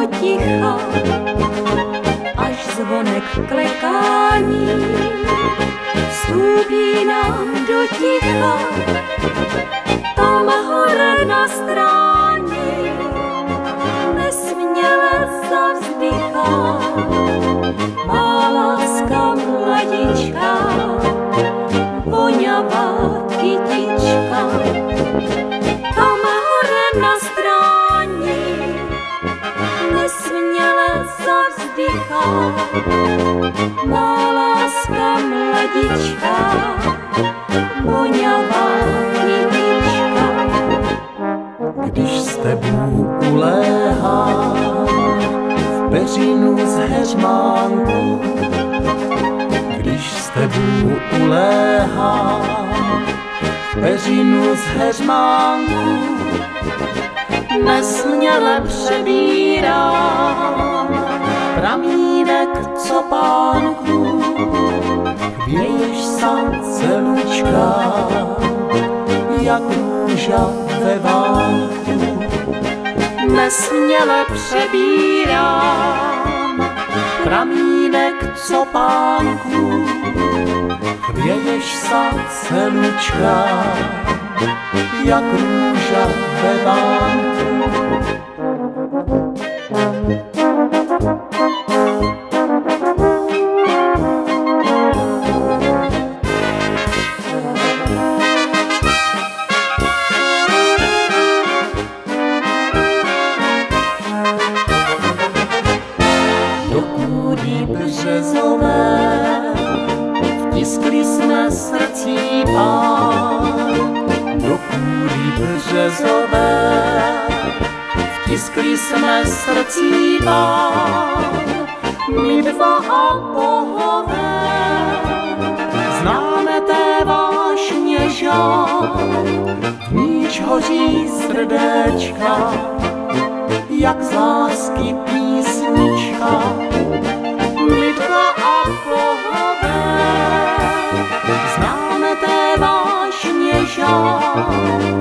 do ticha, až zvonek klekání vstupí nám do ticha. Tam hore na stráni nesměle zavzdychá má láska mladička, voňavá kytička. Tam hore na stráni nesměle zavzdychá má láska mladička, voňavá kytička. Když s tebou uléhá v peřinu z heřmánku, když s tebou uléhá v peřinu z heřmánku, nesměle přebírám pramínek copánku, chvěješ sám celučka, jak růža ve vánku. Nesměle přebírám pramínek copánku, chvěješ sám celučka, jak růža ve vánku. Do kůry březové vtiskli jsme srdcí pár. Do kůry březové vtiskli jsme srdcí pár. My dva a bohové známe té vášně žár, v níž hoří srdéčka, jak z lásky písnička. My dva a bohové známe té vášně žár,